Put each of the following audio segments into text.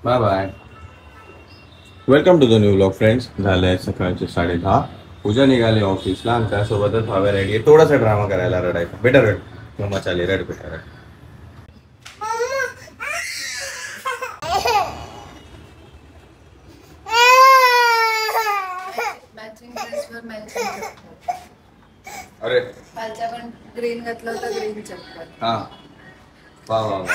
Bye bye. Welcome to the new vlog friends. झालंय सकाळचे 10:30. पूजा निघाली ऑफिसला आणि त्यासोबतच हव्या रेडी आहे थोडासा ड्रामा करायला, रडायचा. बेटा रड, मम्मा चाली रड बेटा रड. मॅचिंग ड्रेसवर मॅचिंग चप्पल. अरे कालच्या पण ग्रीन घातलं होतं, ग्रीन चप्पल. हा वा वा वा.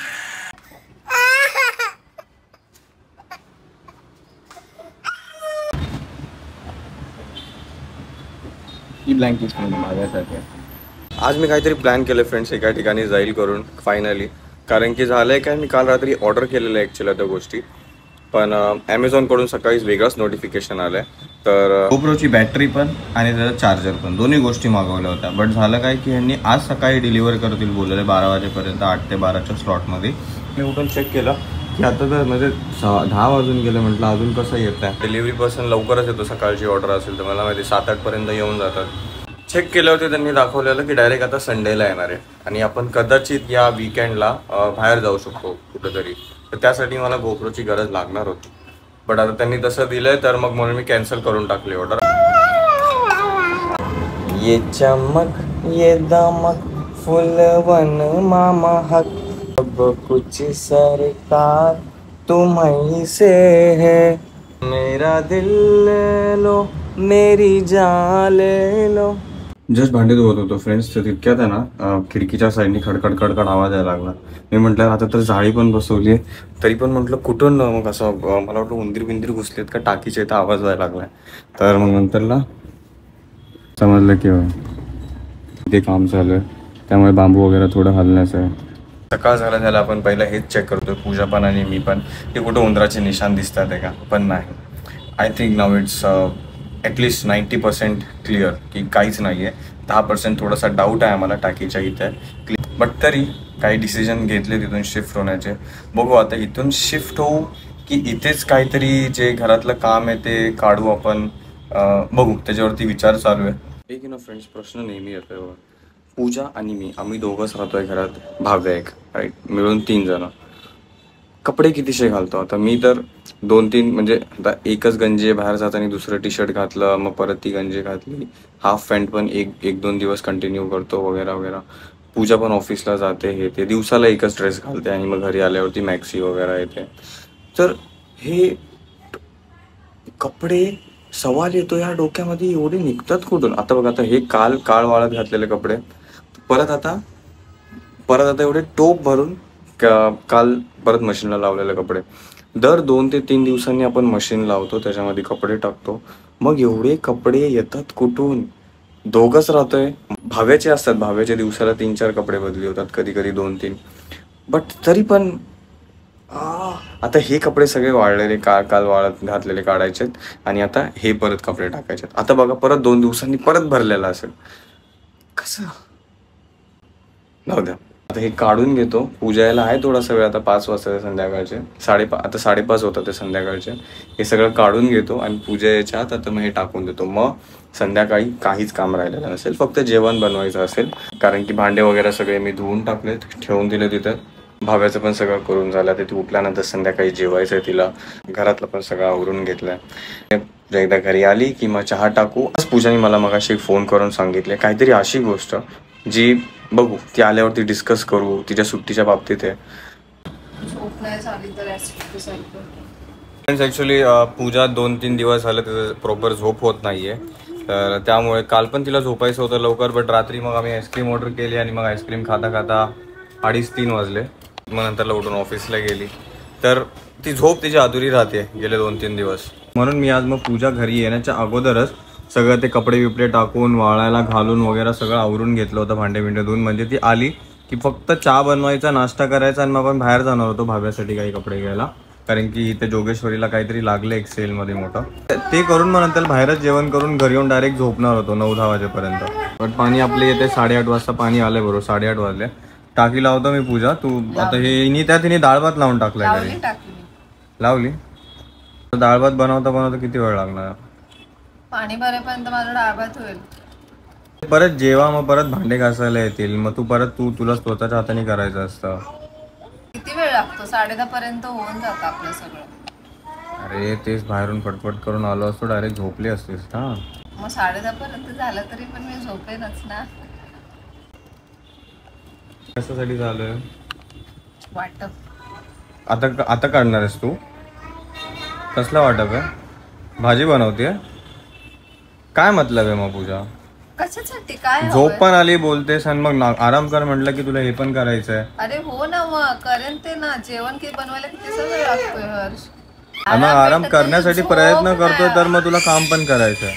ही ब्लँकेट माझ्यासाठी. आज मी काहीतरी प्लॅन केलं फ्रेंड्स, एका ठिकाणी जाईल करून फायनली. कारण की झालंय काय, मी काल रात्री ऑर्डर केलेलं आहे ॲक्च्युली त्या गोष्टी, पण ॲमेझॉनकडून सकाळीच वेगळंच नोटिफिकेशन आलं आहे. तर GoProची बॅटरी पण आणि त्याचा चार्जर पण दोन्ही गोष्टी मागवल्या होत्या. बट झालं काय की ह्यांनी आज सकाळी डिलिव्हर करतील बोललेले 12 वाजेपर्यंत, 8 ते 12च्या स्लॉटमध्ये. मी उठून चेक केलं की आता तर म्हणजे 10 वाजून गेले. म्हटलं अजून कसं येत आहे, डिलिव्हरी पर्सन लवकरच येतो. सकाळची ऑर्डर असेल तर मला माहिती 7-8 पर्यंत येऊन जातात. चेक केलं होते त्यांनी, दाखवलेलं की डायरेक्ट आता संडेला येणार आहे आणि आपण कदाचित या वीकेंडला बाहेर जाऊ शकतो कुठंतरी. तर त्यासाठी मला GoProची गरज लागणार होती. बट आता त्यांनी तसं दिलंय तर मग म्हणून मी कॅन्सल करून टाकली ऑर्डर. ये चमक ये दमक फुलवन मामा हक, अब कुछ सरकार तुम्हीं से है, मेरा दिल ले लो मेरी जान ले लो. जस्ट भांडे धुवत होतो फ्रेंड्स, तर तितक्यात आहे ना खिडकीच्या साईडनी खडखड खडखड आवाज यायला लागला. मी म्हटलं आता तर जाळी पण बसवली आहे, तरी पण म्हटलं कुठून मग असं मला वाटतं उंदीर बिंदीर घुसलेत का टाकीच्या इथं आवाज व्हायला लागलाय. तर मग नंतरला समजलं की ते काम चालू आहे, त्यामुळे बांबू वगैरे थोडं हलण्याचं आहे. सकाळ झाला आपण पहिलं हेच चेक करतोय, पूजा पण आणि मी पण, की कुठं उंदराचे निशाण दिसतात आहे का. पण नाही, आय थिंक नाव इट्स ॲटलिस्ट 90% क्लिअर की काहीच नाही आहे. 10% थोडासा डाऊट आहे आम्हाला टाकीच्या इथे. बट तरी काही डिसिजन घेतले तिथून शिफ्ट होण्याचे. बघू आता इथून शिफ्ट होऊ की इथेच काहीतरी जे घरातलं काम आहे ते काढू आपण, बघू, त्याच्यावरती विचार चालू आहे. एक ना फ्रेंड्स, प्रश्न नेहमी येतोय. पूजा आणि मी, आम्ही दोघंच राहतोय घरात, भाव्या एक, राईट, मिळून 3 जण. कपडे कितीशे घालतो आता मी, तर 2-3 म्हणजे आता एकच गंजी बाहेर जाताना दुसरं टी शर्ट घातलं, मग परत ती गंजी घातली. हाफ पॅन्ट पण 1-2 दिवस कंटिन्यू करतो वगैरे वगैरे. पूजा पण ऑफिसला जाते, हे ते दिवसाला एकच ड्रेस घालते आणि मग घरी आल्यावरती मॅक्सी वगैरे येते. तर हे कपडे सवाल येतो या डोक्यामध्ये, एवढे निघतात कुठून. आता बघा, आता हे काळ वाळत घातलेले कपडे, परत आता एवढे टोप भरून काल परत मशीनला लावलेले कपडे. दर 2 ते 3 दिवसांनी आपण मशीन लावतो, त्याच्यामध्ये कपडे टाकतो. मग एवढे कपडे येतात कुठून. दोघंच राहतोय, भाव्याचे असतात, भाव्याच्या दिवसाला 3-4 कपडे बदली होतात, कधी कधी 2-3. बट तरी पण आता हे कपडे सगळे वाळलेले काल वाळत घातलेले काढायचे आणि आता हे परत कपडे टाकायचे. आता बघा, परत 2 दिवसांनी परत भरलेला असेल, कसं. जाऊ द्या, आता हे काढून घेतो. पूजायला आहे थोडासा वेळ, आता 5 वाजता संध्याकाळचे, आता 5:30 होतात ते संध्याकाळचे. हे सगळं काढून घेतो आणि पूजा यायच्या आत आता मग हे टाकून देतो. मग संध्याकाळी काहीच काम राहिलेलं नसेल, फक्त जेवण बनवायचं असेल. कारण की भांडे वगैरे सगळे मी धुवून टाकलेत, ठेवून दिले तिथं. भाव्याचं पण सगळं करून झालं, ते ती उठल्यानंतर संध्याकाळी जेवायचं आहे तिला. घरातलं पण सगळं आवरून घेतलंय. एकदा घरी आली की मग चहा टाकू. आज पूजाने मला मगाशी फोन करून सांगितले काहीतरी अशी गोष्ट जी, बघू ती आल्यावरती डिस्कस करू, तिच्या सुट्टीच्या बाबतीत आहे. फ्रेंड्स, ॲक्च्युली पूजा 2-3 दिवस झालं तिचं प्रॉपर झोप होत नाही आहे, तर त्यामुळे काल पण तिला झोपायचं होतं लवकर. बट रात्री मग आम्ही आईस्क्रीम ऑर्डर केली आणि मग आईस्क्रीम खाता खाता 2:30-3 वाजले. मग नंतरला उठून ऑफिसला गेली, तर ती झोप तिची अधुरी राहते गेले 2-3 दिवस. म्हणून मी आज मग पूजा घरी येण्याच्या अगोदरच सगळं ते कपडे बिपडे टाकून वाळायला घालून वगैरे सगळं आवरून घेतलं होतं, भांडे बिंडे धुवून. म्हणजे ती आली की फक्त चहा बनवायचा, नाश्ता करायचा आणि मग आपण बाहेर जाणार होतो भाव्यासाठी काही कपडे घ्यायला. कारण की इथे जोगेश्वरीला काहीतरी लागलं एक सेलमध्ये मोठं, ते करून मग नंतर बाहेरच जेवण करून घरी येऊन डायरेक्ट झोपणार होतो 9-10 वाजेपर्यंत. पण पाणी आपले येते 8:30 वाजता पाणी आलंय, बरोबर 8:30 वाजले. टाकी लावतो मी. पूजा तू आता हे तिने डाळ भात लावून टाकलाय घरी, लावली. डाळ भात बनवता किती वेळ लागणार. पाणी भरेपर्यंत माझं डाळ भात होईल. परत जेव्हा मग परत भांडे घासायला येतील, मग तुला स्वतःच्या हाताने करायचं असतं. किती वेळ लागतो. 10:30 पर्यंत होऊन जातं आपलं सगळं. अरे तेच बाहेरून पटपट करून आलो असतो, डायरेक्ट झोपली असतेस ना. मग 10:30 पर्यंत झालं तरी पण मी झोपेनच ना. कशासाठी झालंय वाटप? आता काढणार आहेस तू? कसला वाटप आहे? भाजी बनवते? काय मतलब आहे मग पूजा? कशासाठी? काय झोप हवंय? पण आली बोलतेस आणि मग आराम कर म्हटलं की तुला हे पण करायचंय. अरे हो ना, मग करेन ते ना. जेवण की बनवायला किती वेळ लागतोय हर्ष. मग आराम भेटत करण्यासाठी नाही, प्रयत्न झोप करतोय ना. तर मग तुला काम पण करायचंय.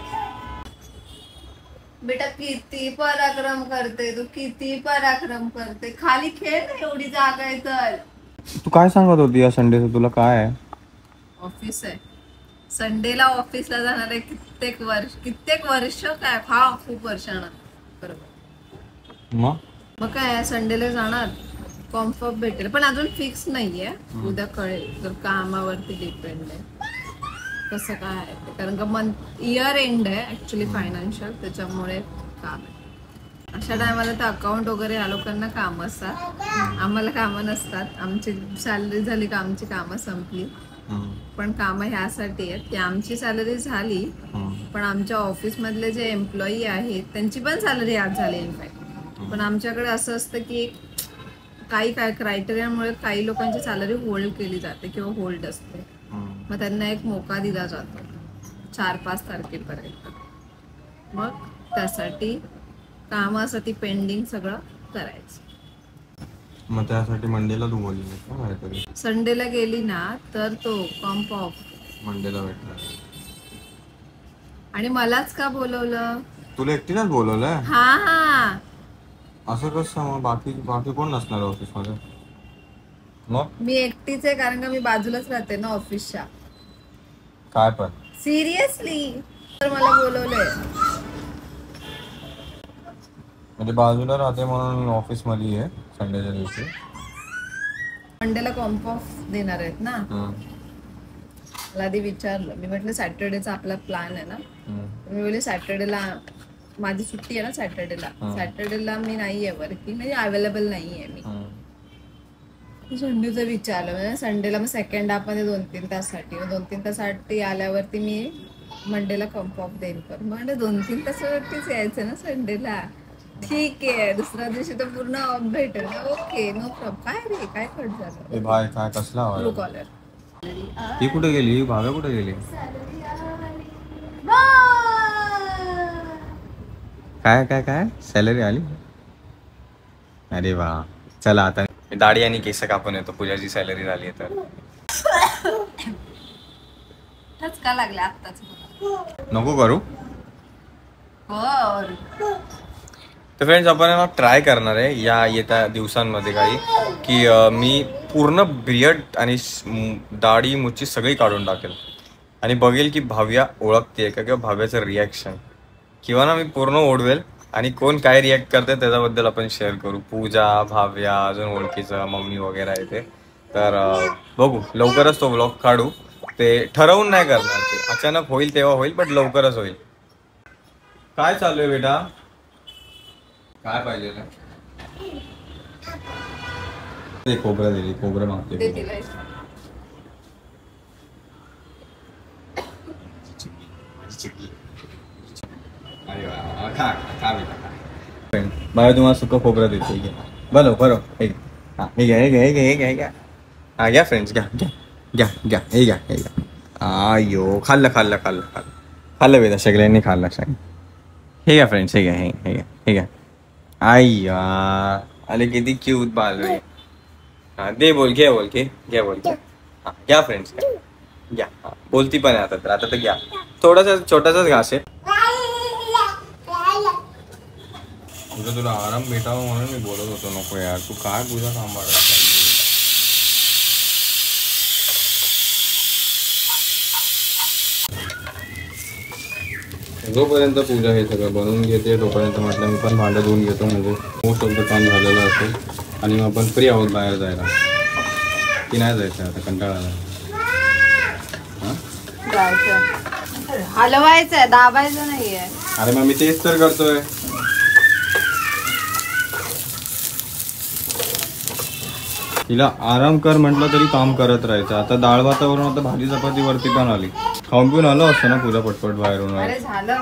बेटा किती पराक्रम करते तू, किती पराक्रम करते. खाली खेळ ना, एवढी जागा आहे तर. तू काय सांगत होती या संडेचं? तुला काय आहे? ऑफिस आहे. संडेला ऑफिसला जाणार आहे कित्येक वर्ष काय, हा खूप वर्षानं. बरोबर. मग काय संडेला जाणार, कॉम्फर्ट भेटेल पण अजून फिक्स नाहीये. उद्या कळेल, जर कामावरती डिपेंड आहे कसं काय आहे ते. कारण का इयर एंड आहे ऍक्च्युली फायनान्शियल, त्याच्यामुळे काम आहे. अशा टायमाला तर अकाउंट वगैरे या लोकांना काम असतात, आम्हाला कामं नसतात. आमची सॅलरी झाली का आमची कामं संपली. पण कामं ह्यासाठी आहेत की आमची सॅलरी झाली पण आमच्या ऑफिस मधले जे एम्प्लॉई आहेत त्यांची पण सॅलरी आज झाली इनफॅक्ट. पण आमच्याकडे असं असतं की काही क्रायटेरियामुळे काही लोकांची सॅलरी होल्ड केली जाते किंवा होल्ड असते. मग त्यांना एक मोका दिला जातो 4-5 तारखेपर्यंत. मग त्यासाठी कामं असं ती पेंडिंग सगळं करायचं. मग त्यासाठी मंडेला तू बोलली का काहीतरी? संडेला गेली ना तर तो कॉम्प ऑफ मंडेला भेटला. आणि मलाच का बोलवलं? तुला एकटीलाच बोलवलंय? हा. असं कसं? मग बाकी कोण नसणार ऑफिस मध्ये? मग मी एकटीच आहे कारण का मी बाजूलाच राहते ना ऑफिसच्या. काय पण सिरियसली तर मला बोलवलंय. म्हणजे बाजूला राहते म्हणून ऑफिस मध्ये आहे संडेच्या दिवशी? मंडेला कॉम्प ऑफ देणार आहेत ना. मला आधी विचारलं, मी म्हटलं सॅटर्डेचा आपला प्लॅन आहे ना. मी बोलले सॅटर्डेला माझी सुट्टी आहे ना. सॅटर्डेला मी नाही आहे वर्किंग, म्हणजे अवेलेबल नाही आहे मी. संडेचं विचारलं म्हणजे संडेला मग सेकंड हाफ मध्ये 2-3 तासासाठी, 2-3 तासासाठी आल्यावरती मी मंडेला कॉम्प ऑफ देईन. कर म्हणजे 2-3 तासावरतीच यायचं ना संडेला. ठीक आहे, दुसऱ्या दिवशी तर पूर्ण ऑफ भेटेल ना. Okay, no problem. काय रे, काय कट झालं? भाई काय कसला आवाज? True collar. ही कुठे गेली? भाव्या कुठे गेली? काय सॅलरी आली? अरे वा. चला आता दाढी आणि केस कापून येतो. पूजाची सॅलरी झाली आहे तर. ठचका लागला आत्ताच. नको करू. कर. तर फ्रेंड्स आपण ट्राय करणार आहे या येत्या दिवसांमध्ये काही की मी पूर्ण बियर्ड आणि दाढी मुच्छी सगळी काढून टाकेल आणि बघेल की भाव्या ओळखते का किंवा भाव्याचं रिॲक्शन, किंवा ना मी पूर्ण ओढवेल आणि कोण काय रिॲक्ट करते त्याच्याबद्दल आपण शेअर करू. पूजा, भाव्या, अजून ओळखीचं मम्मी वगैरे आहे ते. तर बघू, लवकरच तो व्लॉग काढू. ते ठरवून नाही करणार, ते अचानक होईल तेव्हा होईल, पण लवकरच होईल. काय चालू आहे बेटा? काय पाहिजे? ते खोबरं दिली, खोबरं मागते. मला तुम्हाला सुकं खोबरं देते. बरोबर. हे घ्या. हा घ्या फ्रेंड्स, घ्या. हे घ्या. आयो, खाल्लं बेटा, सगळ्यांनी खाल्लं. हे घ्या फ्रेंड्स, हे घ्या. आय्या, अरे किती क्यूट बाल आहे. हा दे, घ्या हा घ्या फ्रेंड्स, घ्या. बोलती पण आहे आता तर घ्या. थोडासा छोटासाच घास आहे. तुला आराम भेटावा म्हणून मी बोलत होतो. नको यार, तू काय पूजा सांभाळत. जोपर्यंत पूजा हे सगळं बनवून घेते तोपर्यंत म्हटलं मी पण भांडं धुवून घेतो, म्हणजे मोस्ट ऑफ द काम झालेलं असेल आणि मग आपण फ्री आहोत बाहेर जायला. की नाही जायचं आता, कंटाळा आला. हलवायचंय, दाबायचं नाहीये. अरे मग मी तेच तर करतोय. तिला आराम कर म्हटलं तरी काम करत राहायचं. आता डाळ भातावरून आता भाजी चपाती वरती पण आली. खाऊन पिऊन आलो असतं ना पूजा पटपट बाहेरून. अरे झालं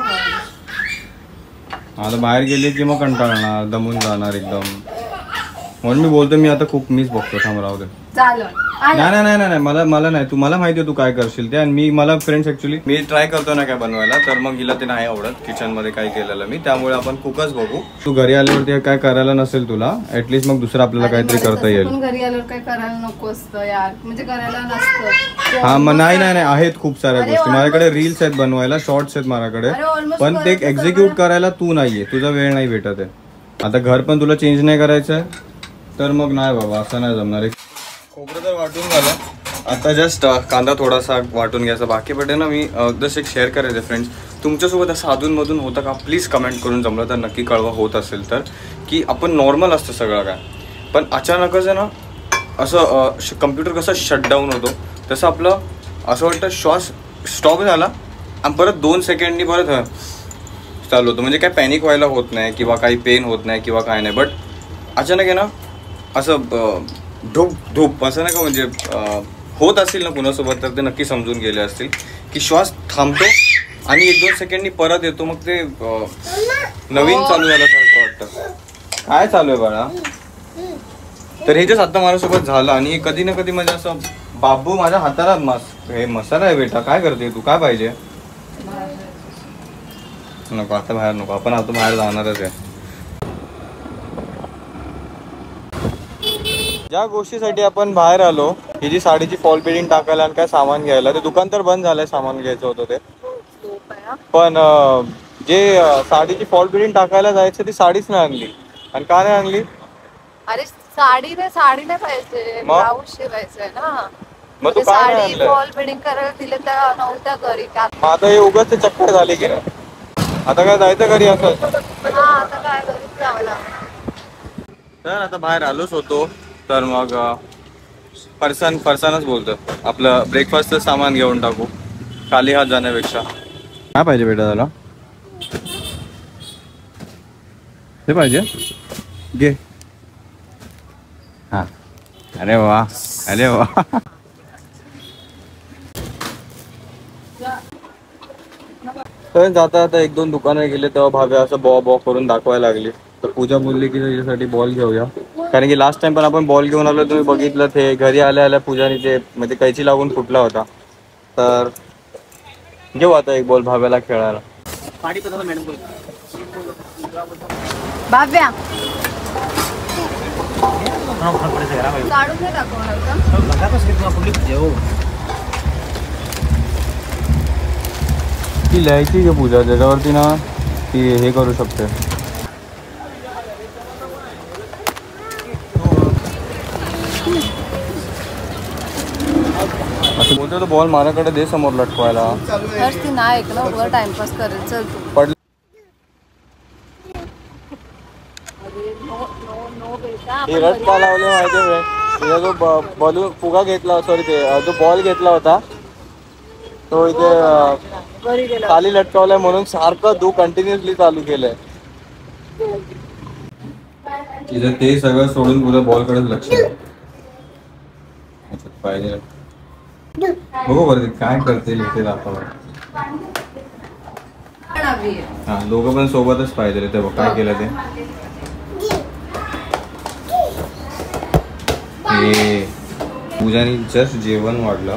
आता बाहेर गेली की मग कंटाळणार, दमून जाणार एकदम. म्हणून मी बोलतो मी आता खूप मिस बघतो. थांब राहू दे. नाही मला नाही. तुम्हाला माहिती आहे तू काय करशील ते. आणि मला फ्रेंड्स ऍक्च्युली मी ट्राय करतो ना काय बनवायला, तर मग हिला ते नाही आवडत किचन मध्ये काय केलेलं मी. त्यामुळे आपण कुकच बघू. तू घरी आल्यावरती काय करायला नसेल तुला, ऍटलीस्ट मग दुसरं आपल्याला काहीतरी करता येईल. घरी आल्यावर काय करायला नको असतं यार, म्हणजे करायला नसतं. हा मग नाही आहेत खूप साऱ्या गोष्टी माझ्याकडे. रील्स आहेत बनवायला, शॉर्ट्स आहेत माझ्याकडे, पण ते एक्झिक्यूट करायला तू नाहीये, तुझा वेळ नाही भेटत आहे. आता घर पण तुला चेंज नाही करायचंय, तर मग नाही बाबा असं नाही जमणार. खोबरं तर वाटून झालं, आता जस्ट कांदा थोडासा वाटून घ्यायचा बाकी. बट आहे ना, मी जस्ट एक शेअर करायचं फ्रेंड्स, तुमच्यासोबत असं अधूनमधून होतं का प्लीज कमेंट करून, जमलं तर नक्की कळवा होत असेल तर. की आपण नॉर्मल असतं सगळं काय, पण अचानकच आहे ना असं कम्प्युटर कसं शटडाऊन होतो तसं आपलं असं वाटतं श्वास स्टॉप झाला आणि परत 2 सेकंडनी परत चालू होतं. म्हणजे काय पॅनिक व्हायला होत नाही किंवा काही पेन होत नाही किंवा काय नाही, बट अचानक आहे ना असं धूप धूप असं नाही का, म्हणजे होत असेल ना कुणासोबत तर ते नक्की समजून गेले असतील की श्वास थांबतो आणि 1-2 सेकंडनी परत येतो, मग ते नवीन चालू झाल्यासारखं वाटतं. काय चालू आहे बाळा? तर हे जस्ट आता माझ्यासोबत झालं. आणि कधी ना कधी म्हणजे असं बाबू माझ्या हाताला हे मसाला आहे बेटा, काय करते तू, काय पाहिजे? नको आता बाहेर नको, आपण आता बाहेर जाणारच आहे. ज्या गोष्टीसाठी आपण बाहेर आलो, ही जी साडीची फॉल बिल्डिंग टाकायला आणि काय सामान घ्यायला, ते दुकान तर बंद झालंय, सामान घ्यायचं होतं ते. पण जे साडीची फॉल बिल्डिंग टाकायला जायचं ती साडीच नाही आणली. आणि का नाही आणली? अरे साडी नाही पाहिजे, ब्लाऊज शिवायचंय ना. मग तू काय नाही आणलं? फॉल बिल्डिंग करायला दिले तर नव्हत्या घरी. मग आता हे उगाच चक्कर झाली की नाही? आता काय जायचं घरी असं? आता काय घरीच जावं लागतं. तर आता बाहेर आलोच होतो, तर मग फरसानच बोलतो आपलं ब्रेकफास्टचं सामान घेऊन टाकू खाली हात जाण्यापेक्षा. काय पाहिजे बेटा त्याला? ते पाहिजे घे. हा अरे वा अरे वा. तर जाता आता 1-2 दुकानं गेले तेव्हा भाव्या असं बॉ करून दाखवायला लागली. तर पूजा बोलली की त्याच्यासाठी बॉल घेऊया, कारण की लास्ट टाइम पण आपण बॉल घेऊन आलो, तुम्ही बघितलं ते घरी आल्या पूजाने ते म्हणजे कैची लागून फुटला होता. तर घेऊ आता एक बॉल भाव्याला खेळायला. भाव्या काढून नाही दाखवणार का? ती लिहायची का पूजा, त्याच्यावरती ना ती हे करू शकते. असं बोलतो, तो बॉल माझ्याकडे दे समोर लटकवायला. ती नाही ऐक ना, उगा टाइमपास करेल. चल तू पडली. ही रट का लावली माहिती? तिला जो बलून फुगा घेतला, सॉरी ते जो बॉल घेतला होता तो इथे खाली लटकावलाय, म्हणून सारखं तू कंटिन्युअसली चालू केलंय. तिथं ते सगळं सोडून पुढे बॉल कडे लक्ष पाहिजे. बघू बरं काय करते इथे दाखवा. हा दोघं पण सोबतच पाहिजे. ते बघ काय केलं ते. पूजाने जस्ट जेवण वाढलं.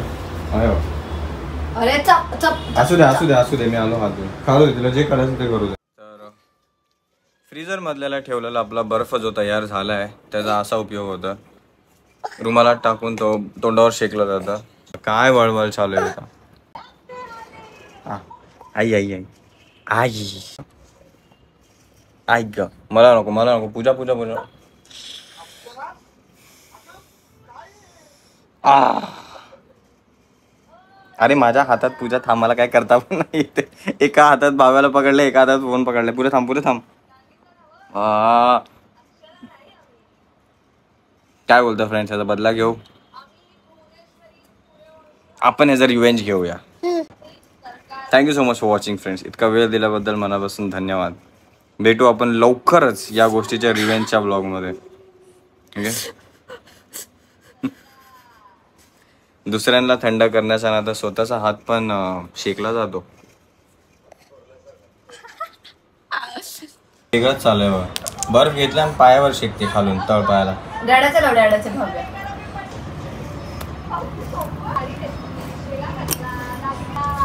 असू दे मी आलो हात धुवून. खाऊ दे तिला जे करायचं ते करू दे. तर फ्रीजर मधल्याला ठेवलेला आपला बर्फ जो तयार झालाय त्याचा असा उपयोग होता. रुमालात टाकून तो तोंडावर शेकला जातं. काय वळवळ चालू आहे आता. आई आई आई आई आई ग, मला नको पूजा. अरे माझ्या हातात पूजा थांब, मला काय करता पण नाही येते. एका हातात भाव्याला पकडले, एका हातात फोन पकडले. पुढे थांब. काय बोलतो फ्रेंड्स, याचा बदला घेऊ आपण, याचा रिवेंज घेऊया. Thank you so much for watching friends. इतका वेळ दिल्याबद्दल मनापासून धन्यवाद. भेटू आपण लवकरच या गोष्टीच्या रिवेंजच्या ब्लॉगमध्ये. ओके. दुसऱ्यांना थंड करण्याचा ना तर स्वतःचा हात पण शेकला जातो. वेगळंच चालू आहे बघ. बर्फ घेतला आणि पायावर शेकते खालून तळ पायाला. डॅडाचं लाव, डॅडाचं खाऊया.